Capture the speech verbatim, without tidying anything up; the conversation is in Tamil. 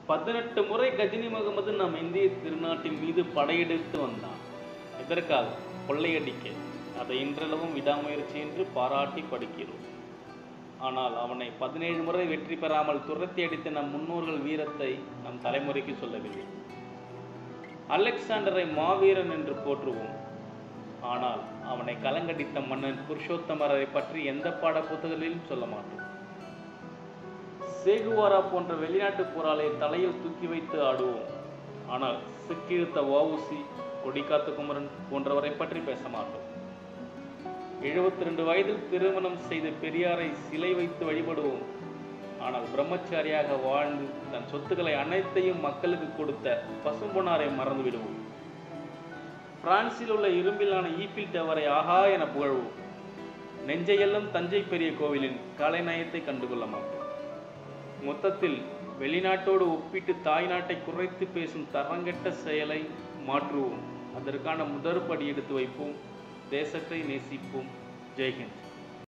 பதினெட்டு முறை கஜினி முகமது நம் இந்திய திருநாட்டின் மீது படையெடுத்து வந்தான். எதற்காக? கொள்ளையடிக்க. அதை இன்றளவும் விடாமுயற்சி என்று பாராட்டி படிக்கிறோம். ஆனால் அவனை பதினேழு முறை வெற்றி பெறாமல் துரத்தி அடித்த நம் முன்னோர்கள் வீரத்தை நம் தலைமுறைக்கு சொல்லவில்லை. அலெக்சாண்டரை மாவீரன் என்று போற்றுவோம். ஆனால் அவனை கலங்கடித்த மன்னன் புருஷோத்தமரை பற்றி எந்த பாட புத்தகங்களிலும் சொல்ல மாட்டோம். சேகுவாரா போன்ற வெளிநாட்டு போராளை தலையில் தூக்கி வைத்து ஆடுவோம். ஆனால் சிக்கிழுத்த வஉசி, கொடிக்காத்த குமரன் போன்றவரை பற்றி பேச மாட்டோம். எழுபத்தி ரெண்டு வயதில் திருமணம் செய்த பெரியாரை சிலை வைத்து வழிபடுவோம். ஆனால் பிரம்மச்சாரியாக வாழ்ந்து தன் சொத்துக்களை அனைத்தையும் மக்களுக்கு கொடுத்த பசும்பொன்னாரை மறந்து விடுவோம். பிரான்சில் உள்ள இரும்பிலான ஈஃபில் டவரை ஆஹா என புகழ்வோம். நெஞ்சையெல்லாம் தஞ்சை பெரிய கோவிலின் கலைநயத்தை கண்டுகொள்ள மாட்டோம். மொத்தத்தில் வெளிநாட்டோடு ஒப்பிட்டு தாய் நாட்டை குறைத்து பேசும் தரங்கெட்ட செயலை மாற்றுவோம். அதற்கான முதற்படி எடுத்து வைப்போம். தேசத்தை நேசிப்போம். ஜெய்ஹிந்த்.